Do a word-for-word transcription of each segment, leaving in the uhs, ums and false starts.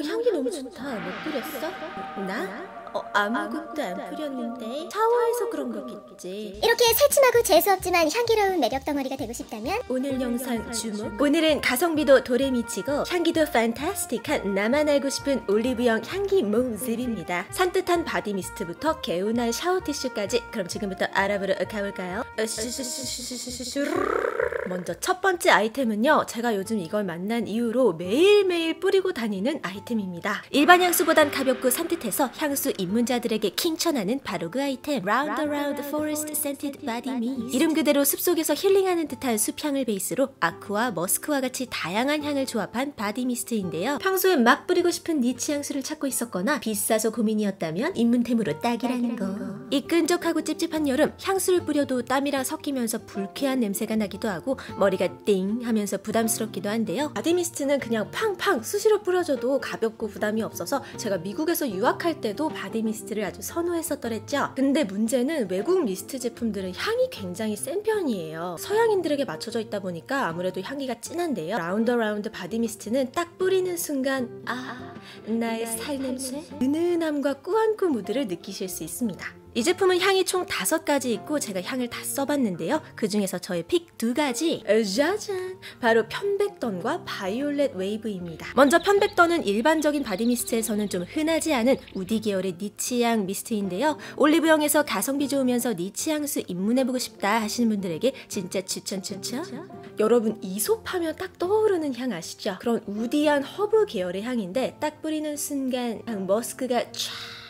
오, 향기 너무 좋다. 뭐 뿌렸어? 나? 어, 아무것도 안 뿌렸는데. 샤워해서 그런 거겠지. 이렇게 새침하고 재수없지만 향기로운 매력 덩어리가 되고 싶다면 오늘 영상 주목. 오늘은 가성비도 도레미치고 향기도 판타스틱한 나만 알고 싶은 올리브영 향기 모습입니다. 산뜻한 바디 미스트부터 개운한 샤워 티슈까지. 그럼 지금부터 알아보러 가볼까요? 먼저 첫 번째 아이템은요, 제가 요즘 이걸 만난 이후로 매일매일 뿌리고 다니는 아이템입니다. 일반 향수보단 가볍고 산뜻해서 향수 입문자들에게 킹천하는 바로 그 아이템, Round Around Forest Scented Body Mist. 이름 그대로 숲속에서 힐링하는 듯한 숲향을 베이스로 아쿠아, 머스크와 같이 다양한 향을 조합한 바디 미스트인데요. 평소에 막 뿌리고 싶은 니치 향수를 찾고 있었거나 비싸서 고민이었다면 입문템으로 딱이라는 거. 이 끈적하고 찝찝한 여름, 향수를 뿌려도 땀이랑 섞이면서 불쾌한 냄새가 나기도 하고 머리가 띵 하면서 부담스럽기도 한데요. 바디 미스트는 그냥 팡팡 수시로 뿌려줘도 가볍고 부담이 없어서 제가 미국에서 유학할 때도 바디 미스트를 아주 선호했었더랬죠. 근데 문제는 외국 미스트 제품들은 향이 굉장히 센 편이에요. 서양인들에게 맞춰져 있다 보니까 아무래도 향기가 진한데요. 라운드 라운드 바디 미스트는 딱 뿌리는 순간 아, 나의 살냄새? 은은함과 꾸안꾸 무드를 느끼실 수 있습니다. 이 제품은 향이 총 다섯 가지 있고 제가 향을 다 써봤는데요. 그 중에서 저의 픽 두 가지, 짜잔! 바로 편백던과 바이올렛 웨이브입니다. 먼저 편백던은 일반적인 바디 미스트에서는 좀 흔하지 않은 우디 계열의 니치향 미스트인데요. 올리브영에서 가성비 좋으면서 니치 향수 입문해보고 싶다 하시는 분들에게 진짜 추천 추천! 여러분, 이솝하면 딱 떠오르는 향 아시죠? 그런 우디한 허브 계열의 향인데 딱 뿌리는 순간 머스크가 촤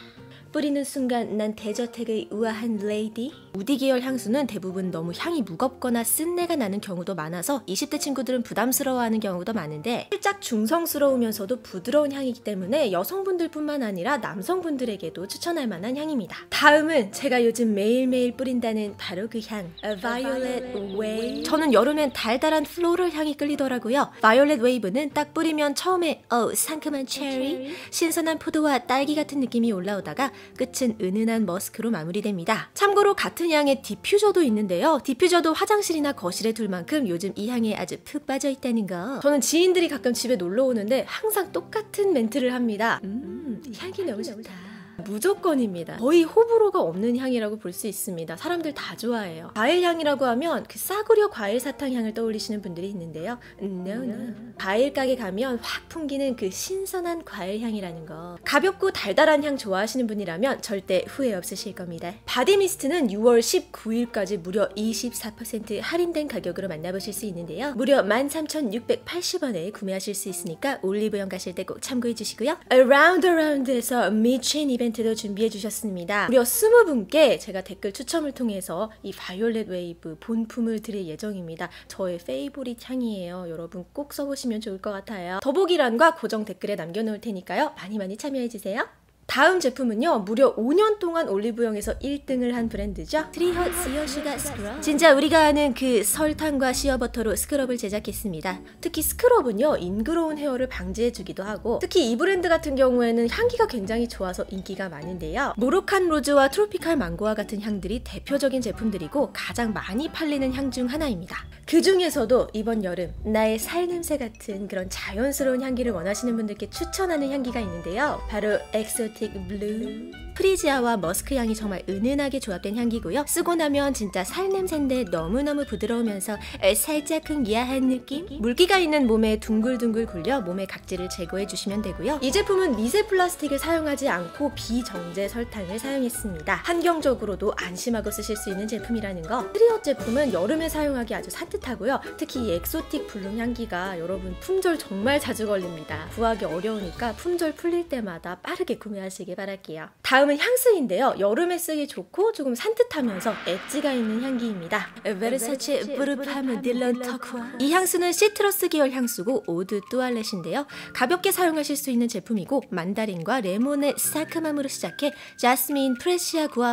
뿌리는 순간 난 데저텍의 우아한 레이디. 우디 계열 향수는 대부분 너무 향이 무겁거나 쓴내가 나는 경우도 많아서 이십 대 친구들은 부담스러워하는 경우도 많은데 살짝 중성스러우면서도 부드러운 향이기 때문에 여성분들뿐만 아니라 남성분들에게도 추천할 만한 향입니다. 다음은 제가 요즘 매일매일 뿌린다는 바로 그 향, 바이올렛 웨이브. 저는 여름엔 달달한 플로럴 향이 끌리더라고요. 바이올렛 웨이브는 딱 뿌리면 처음에 어 상큼한 체리, 신선한 포도와 딸기 같은 느낌이 올라오다가 끝은 은은한 머스크로 마무리됩니다. 참고로 같은 향의 디퓨저도 있는데요. 디퓨저도 화장실이나 거실에 둘 만큼 요즘 이 향에 아주 푹 빠져있다는 거. 저는 지인들이 가끔 집에 놀러 오는데 항상 똑같은 멘트를 합니다. 음, 향이 너무 좋다. 무조건입니다. 거의 호불호가 없는 향이라고 볼 수 있습니다. 사람들 다 좋아해요. 과일 향이라고 하면 그 싸구려 과일 사탕 향을 떠올리시는 분들이 있는데요. No, no. 과일 가게 가면 확 풍기는 그 신선한 과일 향이라는 거. 가볍고 달달한 향 좋아하시는 분이라면 절대 후회 없으실 겁니다. 바디 미스트는 유월 십구일까지 무려 이십사 퍼센트 할인된 가격으로 만나보실 수 있는데요. 무려 만 삼천육백팔십 원에 구매하실 수 있으니까 올리브영 가실 때 꼭 참고해 주시고요. Around Around에서 미친 이벤트도 준비해 주셨습니다. 무려 스무 분께 제가 댓글 추첨을 통해서 이 바이올렛 웨이브 본품을 드릴 예정입니다. 저의 페이보릿 향이에요. 여러분 꼭 써보시면 좋을 것 같아요. 더보기란과 고정 댓글에 남겨놓을 테니까요. 많이 많이 참여해 주세요. 다음 제품은요, 무려 오 년 동안 올리브영에서 일 등을 한 브랜드죠. 트리헛 시어슈가 스크럽. 진짜 우리가 아는 그 설탕과 시어버터로 스크럽을 제작했습니다. 특히 스크럽은요, 인그로운 헤어를 방지해주기도 하고, 특히 이 브랜드 같은 경우에는 향기가 굉장히 좋아서 인기가 많은데요. 모로칸 로즈와 트로피칼 망고와 같은 향들이 대표적인 제품들이고 가장 많이 팔리는 향 중 하나입니다. 그 중에서도 이번 여름 나의 살냄새 같은 그런 자연스러운 향기를 원하시는 분들께 추천하는 향기가 있는데요. 바로 엑소틱 블루. 프리지아와 머스크 향이 정말 은은하게 조합된 향기고요. 쓰고 나면 진짜 살냄새인데 너무너무 부드러우면서 살짝 흥야한 느낌? 물기가 있는 몸에 둥글둥글 굴려 몸의 각질을 제거해 주시면 되고요. 이 제품은 미세 플라스틱을 사용하지 않고 비정제 설탕을 사용했습니다. 환경적으로도 안심하고 쓰실 수 있는 제품이라는 거. 트리엇 제품은 여름에 사용하기 아주 산뜻하고요. 특히 이 엑소틱 블루 향기가 여러분 품절 정말 자주 걸립니다. 구하기 어려우니까 품절 풀릴 때마다 빠르게 구매하시길 바랄게요. 다음은 향수인데요. 여름에 쓰기 좋고 조금 산뜻하면서 엣지가 있는 향기입니다. 베르사체 브루파무 딜런 터쿠아. 이 향수는 시트러스 계열 향수고 오드 뚜알렛인데요. 가볍게 사용하실 수 있는 제품이고 만다린과 레몬의 상큼함으로 시작해 자스민, 프레시아, 구아바,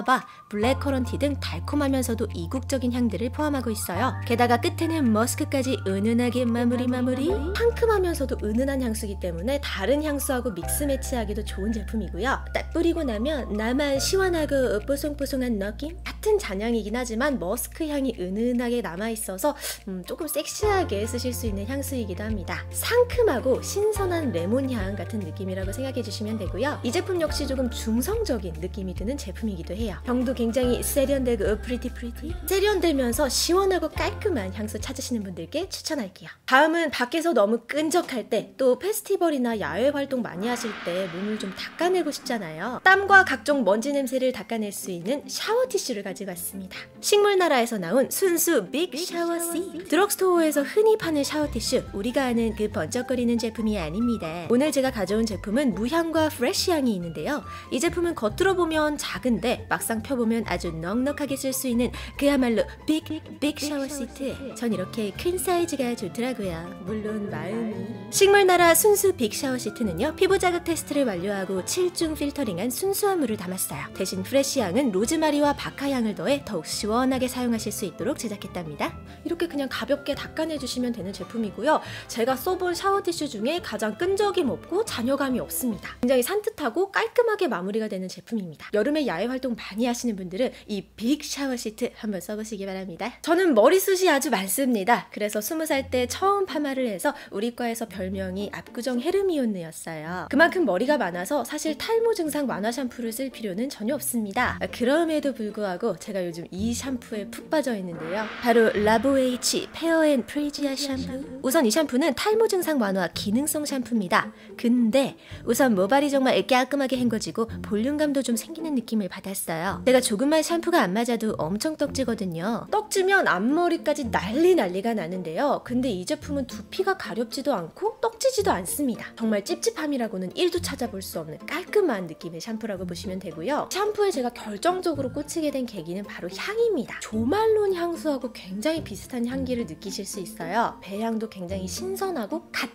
블랙커런티 등 달콤하면서도 이국적인 향들을 포함하고 있어요. 게다가 끝에는 머스크까지 은은하게 마무리 마무리. 상큼하면서도 은은한 향수이기 때문에 다른 향수하고 믹스 매치하기도 좋은 제품이고요. 딱 뿌리고 나면 나만 시원하고 뽀송뽀송한 느낌? 같은 잔향이긴 하지만 머스크 향이 은은하게 남아있어서 음, 조금 섹시하게 쓰실 수 있는 향수이기도 합니다. 상큼하고 신선한 레몬향 같은 느낌이라고 생각해 주시면 되고요. 이 제품 역시 조금 중성적인 느낌이 드는 제품이기도 해요. 병도 굉장히 세련되고 프리티 프리티 세련되면서 시원하고 깔끔한 향수 찾으시는 분들께 추천할게요. 다음은 밖에서 너무 끈적할 때, 또 페스티벌이나 야외 활동 많이 하실 때 몸을 좀 닦아내고 싶잖아요. 땀과 각종 먼지 냄새를 닦아낼 수 있는 샤워 티슈를 가지고 왔습니다. 식물나라에서 나온 순수 빅 샤워시. 드럭스토어에서 흔히 파는 샤워 티슈, 우리가 아는 그 번쩍거리는 제품이 아닙니다. 오늘 제가 가져온 제품은 무향과 프레쉬 향이 있는데요. 이 제품은 겉으로 보면 작은데 막상 펴보면 아주 넉넉하게 쓸 수 있는 그야말로 빅 빅 샤워 시트. 전 이렇게 큰 사이즈가 좋더라고요. 물론 마음이. 식물나라 순수 빅 샤워 시트는요, 피부 자극 테스트를 완료하고 칠 중 필터링한 순수한 물을 담았어요. 대신 프레쉬 향은 로즈마리와 바카 향을 더해 더욱 시원하게 사용하실 수 있도록 제작했답니다. 이렇게 그냥 가볍게 닦아내주시면 되는 제품이고요. 제가 써본 샤워 티슈 중에 가장 끈적임 없고 잔여감이 없습니다. 굉장히 산뜻하고 깔끔하게 마무리가 되는 제품입니다. 여름에 야외 활동 많이 하시는 분들은 이 빅 샤워 시트 한번 써보시기 바랍니다. 저는 머리숱이 아주 많습니다. 그래서 스무 살 때 처음 파마를 해서 우리 과에서 별명이 압구정 헤르미온느였어요. 그만큼 머리가 많아서 사실 탈모 증상 완화 샴푸를 쓸 필요는 전혀 없습니다. 그럼에도 불구하고 제가 요즘 이 샴푸에 푹 빠져 있는데요. 바로 라보에이치 페어 앤 프리지아 샴푸. 우선 이 샴푸는 탈모 증상 완화 기능성 샴푸입니다. 근데 우선 모발이 정말 깔끔하게 헹궈지고 볼륨감도 좀 생기는 느낌을 받았어요. 제가 조금만 샴푸가 안 맞아도 엄청 떡지거든요. 떡지면 앞머리까지 난리 난리가 나는데요. 근데 이 제품은 두피가 가렵지도 않고 떡지지도 않습니다. 정말 찝찝함이라고는 일도 찾아볼 수 없는 깔끔한 느낌의 샴푸라고 보시면 되고요. 샴푸에 제가 결정적으로 꽂히게 된 계기는 바로 향입니다. 조말론 향수하고 굉장히 비슷한 향기를 느끼실 수 있어요. 배향도 굉장히 신선하고 갓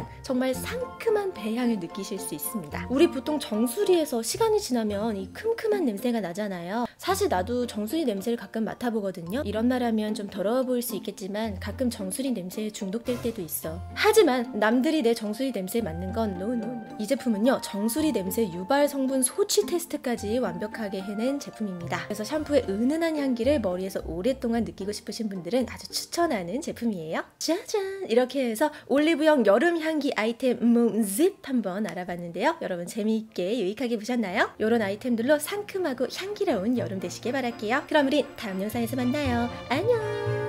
정말 상큼한 배향을 느끼실 수 있습니다. 우리 보통 정수리에서 시간이 지나면 이 큼큼한 냄새가 나잖아요. 사실 나도 정수리 냄새를 가끔 맡아보거든요. 이런 말 하면 좀 더러워 보일 수 있겠지만 가끔 정수리 냄새에 중독될 때도 있어. 하지만 남들이 내 정수리 냄새에 맡는 건 노노. 이 제품은요, 정수리 냄새 유발 성분 소취 테스트까지 완벽하게 해낸 제품입니다. 그래서 샴푸의 은은한 향기를 머리에서 오랫동안 느끼고 싶으신 분들은 아주 추천하는 제품이에요. 짜잔! 이렇게 해서 올리브영 여름 향기 아이템 몽집 한번 알아봤는데요. 여러분 재미있게 유익하게 보셨나요? 이런 아이템들로 상큼하고 향기로운 여름 되시길 바랄게요. 그럼 우린 다음 영상에서 만나요. 안녕!